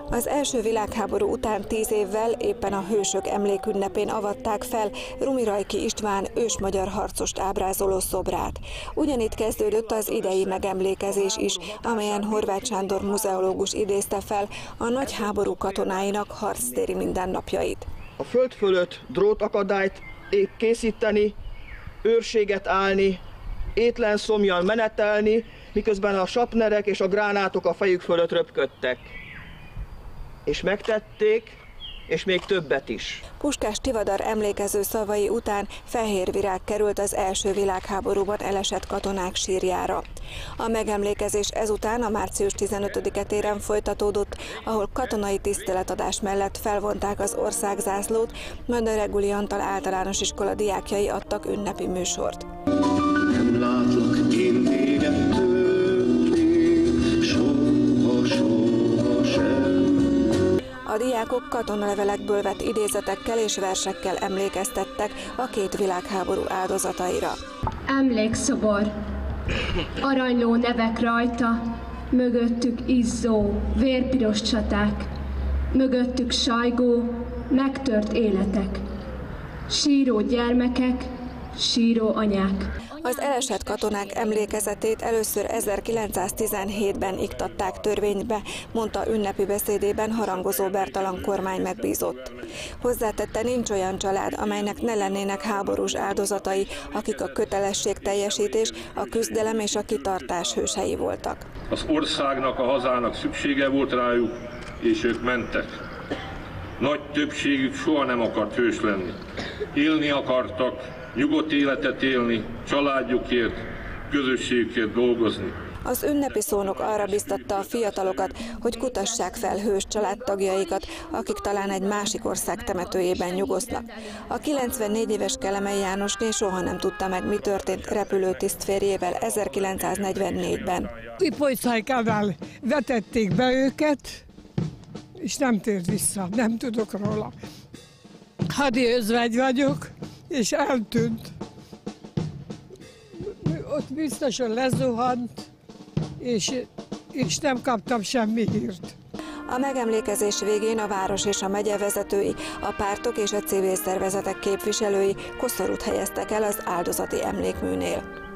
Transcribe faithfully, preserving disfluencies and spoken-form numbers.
Az első világháború után tíz évvel éppen a hősök emlékünnepén avatták fel Rumirajki István ősmagyar harcost ábrázoló szobrát. Ugyanitt kezdődött az idei megemlékezés is, amelyen Horváth Sándor muzeológus idézte fel a nagy háború katonáinak harctéri mindennapjait. A föld fölött drótakadályt készíteni, őrséget állni, étlen szomjan menetelni, miközben a sapnerek és a gránátok a fejük fölött röpködtek. És megtették, és még többet is. Puskás Tivadar emlékező szavai után fehér virág került az első világháborúban elesett katonák sírjára. A megemlékezés ezután a március tizenötödike téren folytatódott, ahol katonai tiszteletadás mellett felvonták az országzászlót, majd a Reguli Antal általános iskola diákjai adtak ünnepi műsort. Nem látlak én téged többé, soha, soha sem. A diákok katonalevelekből vett idézetekkel és versekkel emlékeztettek a két világháború áldozataira. Emlékszobor, aranyló nevek rajta, mögöttük izzó, vérpiros csaták, mögöttük sajgó, megtört életek, síró gyermekek, síró anyák. Az elesett katonák emlékezetét először ezerkilencszáztizenhétben iktatták törvénybe, mondta ünnepi beszédében Harangozó Bertalan kormány megbízott. Hozzátette, nincs olyan család, amelynek ne lennének háborús áldozatai, akik a kötelességteljesítés, a küzdelem és a kitartás hősei voltak. Az országnak, a hazának szüksége volt rájuk, és ők mentek. Nagy többségük soha nem akart hős lenni. Élni akartak, nyugodt életet élni, családjukért, közösségükért dolgozni. Az ünnepi szónok arra biztatta a fiatalokat, hogy kutassák fel hős családtagjaikat, akik talán egy másik ország temetőjében nyugodnak. A kilencvennégy éves Kelemei Jánosné soha nem tudta meg, mi történt repülőtiszt férjével ezerkilencszáznegyvennégyben. Ipolycájkánál vetették be őket, és nem tért vissza, nem tudok róla. Hadi özvegy vagyok, és eltűnt. Ott biztosan lezuhant, és, és nem kaptam semmi hírt. A megemlékezés végén a város és a megye vezetői, a pártok és a civil szervezetek képviselői koszorút helyeztek el az áldozati emlékműnél.